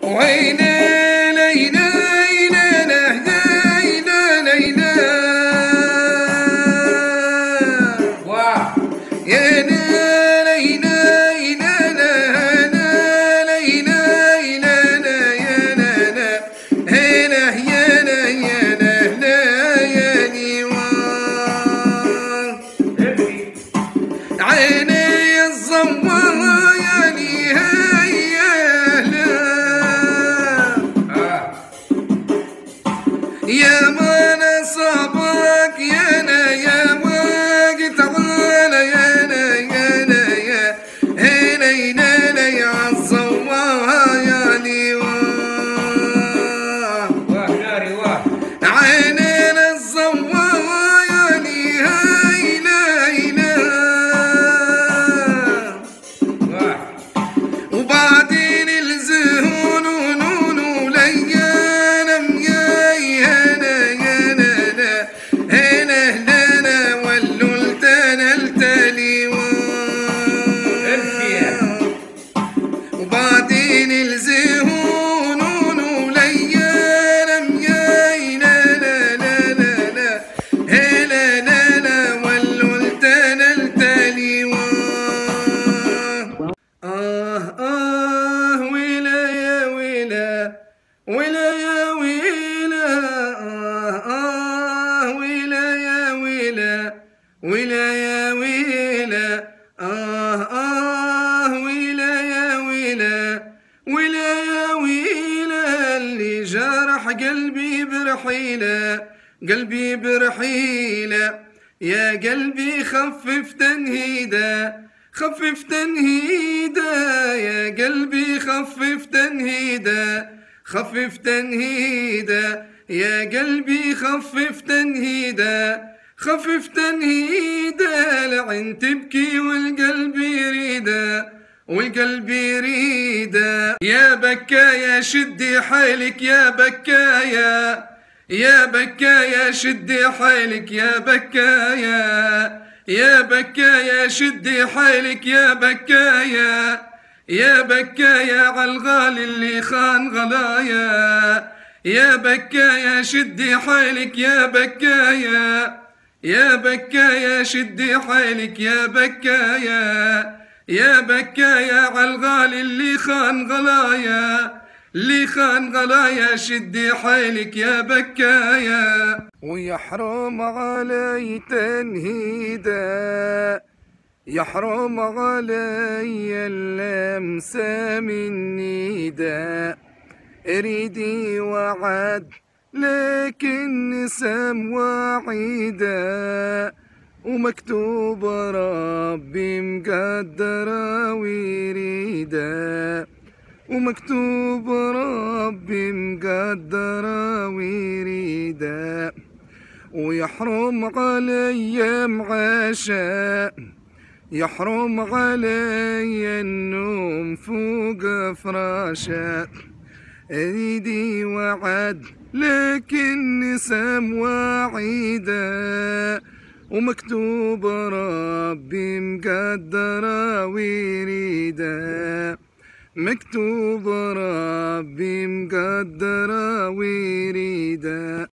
وينا لينا عيني الزواياني هيا يا ما نصابك يانا يا وقت على يانا يا هنا ينانا يا الزواياني عيني الزواياني هيا وبعدين الزهون ونون ليانا ميانا هنا واللولتانا التالي وبعدين الزهون ونون ليانا ميانا هنا واللولتانا التالي ويلا يا ويلا ويلا يا ويلا ويلا يا ويلا ويلا يا ويلا ويلا يا ويلا ويلا يا ويلا اللي جرح قلبي برحيله قلبي برحيله يا قلبي خفف تنهيده خفف تنهيده يا قلبي خفف تنهيده خفف تنهيده يا قلبي خفف تنهيده خفف تنهيده لعن تبكي والقلب يريده والقلب يريده يا بكايا شدي حيلك يا بكايا يا بكايا شدي حيلك يا بكايا يا بكايا شدي حيلك يا بكايا يا بكايا عالغالي اللي خان غلايا يا بكايا شدي حيلك يا بكايا يا بكايا شدي حيلك يا بكايا يا بكايا عالغالي اللي خان غلايا اللي خان غلايا شدي حيلك يا بكايا ويحرم علي تنهيده يحرم علي اللمسة من نيده اريدي وعد لكن سم وعيده ومكتوب ربي مقدره ويريده ومكتوب ربي مقدره ويريده ويحرم علي معاشا يحرم علي النوم فوق فراشا اريدي وعد لكن سم وعيده ومكتوب ربي مقدره ويريده مكتوب ربي مقدره ويريده